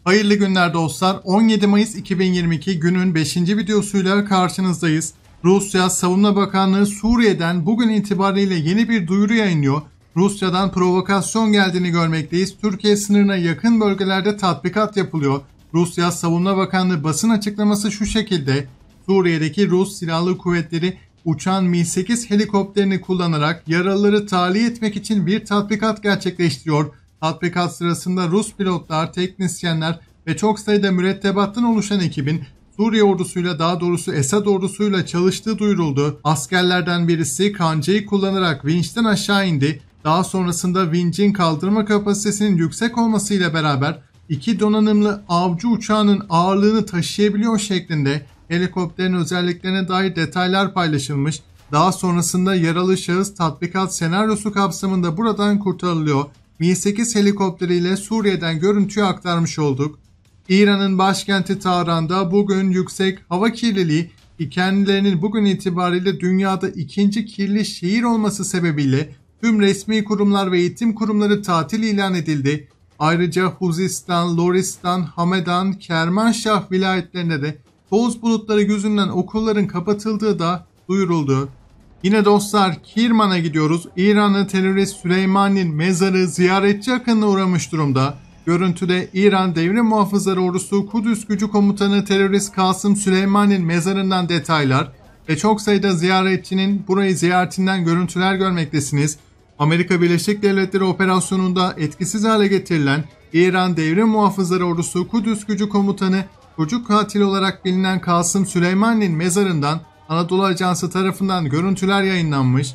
Hayırlı günler dostlar. 17 Mayıs 2022 günün 5. videosuyla karşınızdayız. Rusya Savunma Bakanlığı Suriye'den bugün itibariyle yeni bir duyuru yayınlıyor. Rusya'dan provokasyon geldiğini görmekteyiz. Türkiye sınırına yakın bölgelerde tatbikat yapılıyor. Rusya Savunma Bakanlığı basın açıklaması şu şekilde: Suriye'deki Rus Silahlı Kuvvetleri uçan Mi-8 helikopterini kullanarak yaralıları tahliye etmek için bir tatbikat gerçekleştiriyor. Tatbikat sırasında Rus pilotlar, teknisyenler ve çok sayıda mürettebattan oluşan ekibin Suriye ordusuyla, daha doğrusu Esad ordusuyla çalıştığı duyuruldu. Askerlerden birisi kancayı kullanarak vinçten aşağı indi. Daha sonrasında vincin kaldırma kapasitesinin yüksek olmasıyla beraber iki donanımlı avcı uçağının ağırlığını taşıyabiliyor şeklinde helikopterin özelliklerine dair detaylar paylaşılmış. Daha sonrasında yaralı şahıs tatbikat senaryosu kapsamında buradan kurtarılıyor. Mi-8 helikopteriyle Suriye'den görüntüyü aktarmış olduk. İran'ın başkenti Tahran'da bugün yüksek hava kirliliği, kendilerinin bugün itibariyle dünyada ikinci kirli şehir olması sebebiyle tüm resmi kurumlar ve eğitim kurumları tatil ilan edildi. Ayrıca Huzistan, Loristan, Hamedan, Kermanşah vilayetlerinde de toz bulutları yüzünden okulların kapatıldığı da duyuruldu. Yine dostlar Kirman'a gidiyoruz. İranlı terörist Süleyman'ın mezarı ziyaretçi akınına uğramış durumda. Görüntüde İran Devrim Muhafızları Ordusu Kudüs Gücü Komutanı terörist Kasım Süleyman'ın mezarından detaylar ve çok sayıda ziyaretçinin burayı ziyaretinden görüntüler görmektesiniz. Amerika Birleşik Devletleri operasyonunda etkisiz hale getirilen İran Devrim Muhafızları Ordusu Kudüs Gücü Komutanı çocuk katili olarak bilinen Kasım Süleyman'ın mezarından Anadolu Ajansı tarafından görüntüler yayınlanmış.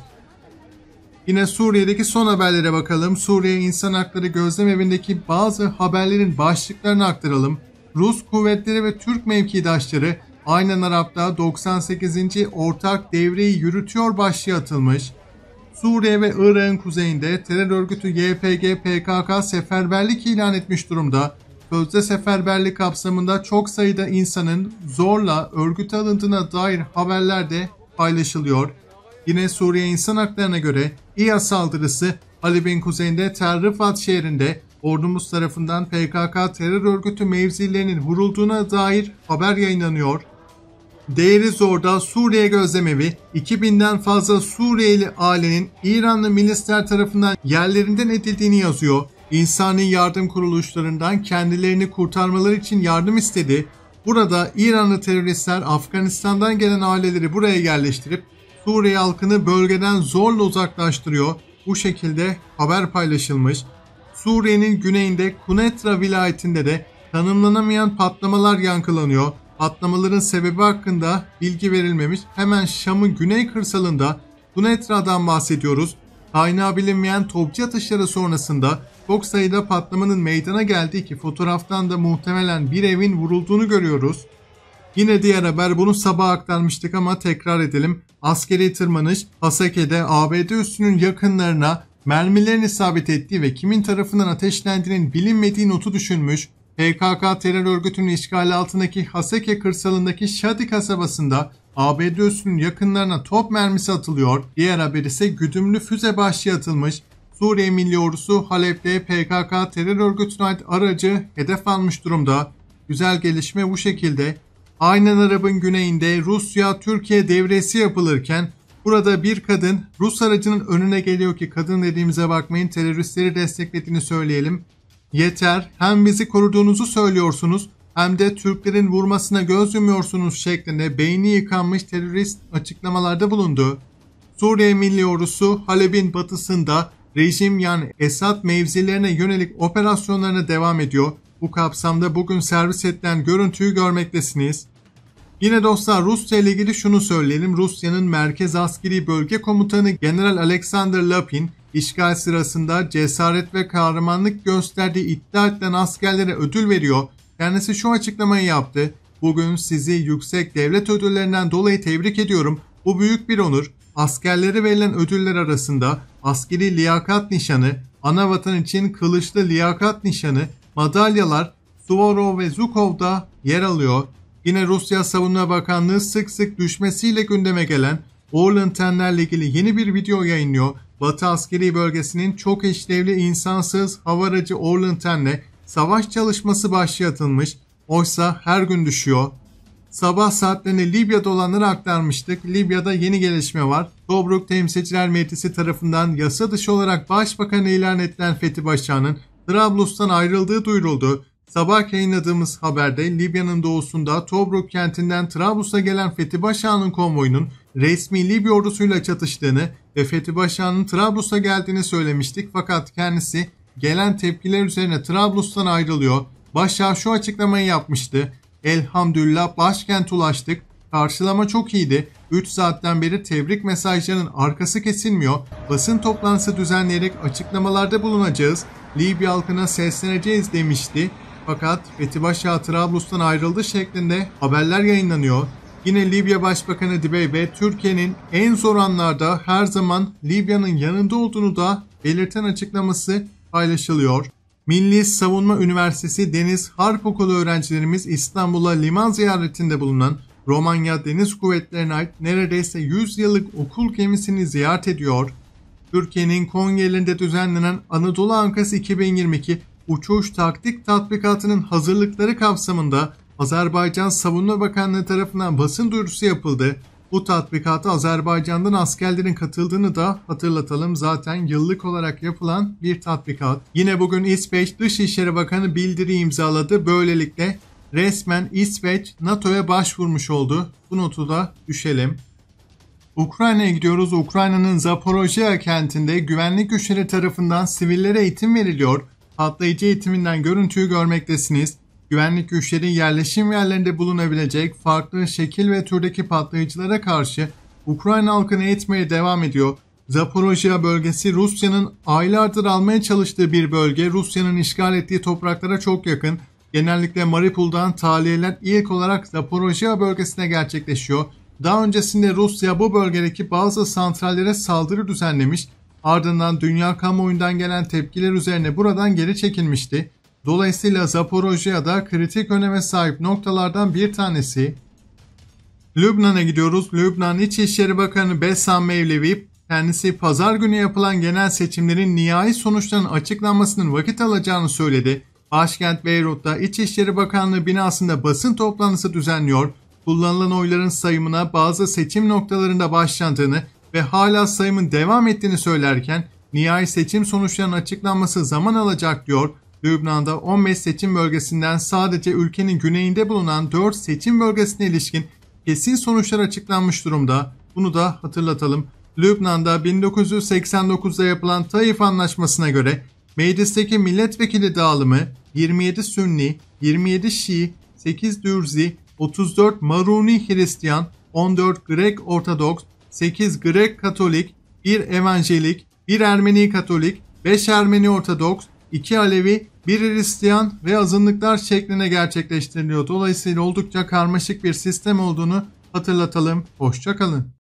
Yine Suriye'deki son haberlere bakalım. Suriye İnsan Hakları Gözlemevindeki bazı haberlerin başlıklarını aktaralım. Rus kuvvetleri ve Türk mevkidaşları aynen Arap'ta 98. ortak devreyi yürütüyor başlığı atılmış. Suriye ve Irak'ın kuzeyinde terör örgütü YPG-PKK seferberlik ilan etmiş durumda. Sözde seferberlik kapsamında çok sayıda insanın zorla örgüte alındığına dair haberler de paylaşılıyor. Yine Suriye İnsan Hakları'na göre İHA saldırısı Halep'in kuzeyinde Tel Rifat şehrinde ordumuz tarafından PKK terör örgütü mevzilerinin vurulduğuna dair haber yayınlanıyor. Deir ez-Zor'da Suriye Gözlemevi 2000'den fazla Suriyeli ailenin İranlı milisler tarafından yerlerinden edildiğini yazıyor. İnsani yardım kuruluşlarından kendilerini kurtarmaları için yardım istedi. Burada İranlı teröristler Afganistan'dan gelen aileleri buraya yerleştirip Suriye halkını bölgeden zorla uzaklaştırıyor. Bu şekilde haber paylaşılmış. Suriye'nin güneyinde Kunetra vilayetinde de tanımlanamayan patlamalar yankılanıyor. Patlamaların sebebi hakkında bilgi verilmemiş. Hemen Şam'ın güney kırsalında Kunetra'dan bahsediyoruz. Kaynağı bilinmeyen topçu atışları sonrasında çok sayıda patlamanın meydana geldiği ki fotoğraftan da muhtemelen bir evin vurulduğunu görüyoruz. Yine diğer haber, bunu sabah aktarmıştık ama tekrar edelim. Askeri tırmanış Hasake'de ABD üssünün yakınlarına mermilerin isabet ettiği ve kimin tarafından ateşlendiğinin bilinmediği notu düşülmüş. PKK terör örgütünün işgali altındaki Haseke kırsalındaki Şadi kasabasında ABD üssünün yakınlarına top mermisi atılıyor. Diğer haber ise güdümlü füze başlığı atılmış. Suriye Milli Ordusu Halep'te PKK terör örgütüne ait aracı hedef almış durumda. Güzel gelişme bu şekilde. Aynen Arap'ın güneyinde Rusya-Türkiye devresi yapılırken burada bir kadın Rus aracının önüne geliyor ki, kadın dediğimize bakmayın, teröristleri desteklediğini söyleyelim. Yeter, hem bizi koruduğunuzu söylüyorsunuz hem de Türklerin vurmasına göz yumuyorsunuz şeklinde beyni yıkanmış terörist açıklamalarda bulundu. Suriye Milli Ordusu Halep'in batısında rejim yani Esad mevzilerine yönelik operasyonlarına devam ediyor. Bu kapsamda bugün servis edilen görüntüyü görmektesiniz. Yine dostlar Rusya ile ilgili şunu söyleyelim. Rusya'nın Merkez Askeri Bölge Komutanı General Alexander Lapin işgal sırasında cesaret ve kahramanlık gösterdiği iddia edilen askerlere ödül veriyor. Kendisi şu açıklamayı yaptı: "Bugün sizi yüksek devlet ödüllerinden dolayı tebrik ediyorum. Bu büyük bir onur. Askerlere verilen ödüller arasında askeri liyakat nişanı, ana vatan için kılıçlı liyakat nişanı, madalyalar Suvorov ve Zhukov'da yer alıyor." Yine Rusya Savunma Bakanlığı sık sık düşmesiyle gündeme gelen Orlantenlerle ilgili yeni bir video yayınlıyor. Batı askeri bölgesinin çok işlevli insansız hava aracı Orlanten'le savaş çalışması başlatılmış. Oysa her gün düşüyor. Sabah saatlerinde Libya'da olanları aktarmıştık. Libya'da yeni gelişme var. Tobruk Temsilciler Meclisi tarafından yasa dışı olarak başbakan ilan edilen Fethi Başak'ın Trablus'tan ayrıldığı duyuruldu. Sabah yayınladığımız haberde Libya'nın doğusunda Tobruk kentinden Trablus'a gelen Fethi Başak'ın konvoyunun resmi Libya ordusuyla çatıştığını ve Fethi Başak'ın Trablus'a geldiğini söylemiştik. Fakat kendisi gelen tepkiler üzerine Trablus'tan ayrılıyor. Başak şu açıklamayı yapmıştı. Elhamdülillah başkente ulaştık. Karşılama çok iyiydi. 3 saatten beri tebrik mesajlarının arkası kesilmiyor. Basın toplantısı düzenleyerek açıklamalarda bulunacağız. Libya halkına sesleneceğiz demişti. Fakat Fethi Başak Trablus'tan ayrıldı şeklinde haberler yayınlanıyor. Yine Libya Başbakanı Dibeybe Türkiye'nin en zor anlarda her zaman Libya'nın yanında olduğunu da belirten açıklaması paylaşılıyor. Milli Savunma Üniversitesi Deniz Harp Okulu öğrencilerimiz İstanbul'a liman ziyaretinde bulunan Romanya Deniz Kuvvetleri'ne ait neredeyse 100 yıllık okul gemisini ziyaret ediyor. Türkiye'nin Konya düzenlenen Anadolu Ankası 2022 uçuş taktik tatbikatının hazırlıkları kapsamında Azerbaycan Savunma Bakanlığı tarafından basın duyurusu yapıldı. Bu tatbikata Azerbaycan'dan askerlerin katıldığını da hatırlatalım. Zaten yıllık olarak yapılan bir tatbikat. Yine bugün İsveç Dışişleri Bakanı bildiri imzaladı. Böylelikle resmen İsveç NATO'ya başvurmuş oldu. Bu notu da düşelim. Ukrayna'ya gidiyoruz. Ukrayna'nın Zaporojye kentinde güvenlik güçleri tarafından sivillere eğitim veriliyor. Patlayıcı eğitiminden görüntüyü görmektesiniz. Güvenlik güçleri yerleşim yerlerinde bulunabilecek farklı şekil ve türdeki patlayıcılara karşı Ukrayna halkını eğitmeye devam ediyor. Zaporojye bölgesi Rusya'nın aylardır almaya çalıştığı bir bölge. Rusya'nın işgal ettiği topraklara çok yakın. Genellikle Mariupol'dan tahliyeler ilk olarak Zaporojye bölgesine gerçekleşiyor. Daha öncesinde Rusya bu bölgedeki bazı santrallere saldırı düzenlemiş. Ardından dünya kamuoyundan gelen tepkiler üzerine buradan geri çekilmişti. Dolayısıyla Zaporojye'da kritik öneme sahip noktalardan bir tanesi. Lübnan'a gidiyoruz. Lübnan İçişleri Bakanı Bessam Mevlevi kendisi pazar günü yapılan genel seçimlerin nihai sonuçlarının açıklanmasının vakit alacağını söyledi. Başkent Beyrut'ta İçişleri Bakanlığı binasında basın toplantısı düzenliyor. Kullanılan oyların sayımına bazı seçim noktalarında başlandığını ve hala sayımın devam ettiğini söylerken nihai seçim sonuçlarının açıklanması zaman alacak diyor. Lübnan'da 15 seçim bölgesinden sadece ülkenin güneyinde bulunan 4 seçim bölgesine ilişkin kesin sonuçlar açıklanmış durumda. Bunu da hatırlatalım. Lübnan'da 1989'da yapılan Taif Anlaşması'na göre meclisteki milletvekili dağılımı 27 Sünni, 27 Şii, 8 Dürzi, 34 Maruni Hristiyan, 14 Grek Ortodoks, 8 Grek Katolik, 1 Evangelik, 1 Ermeni Katolik, 5 Ermeni Ortodoks, 2 Alevi, 1 Hristiyan ve azınlıklar şeklinde gerçekleştiriliyor. Dolayısıyla oldukça karmaşık bir sistem olduğunu hatırlatalım. Hoşça kalın.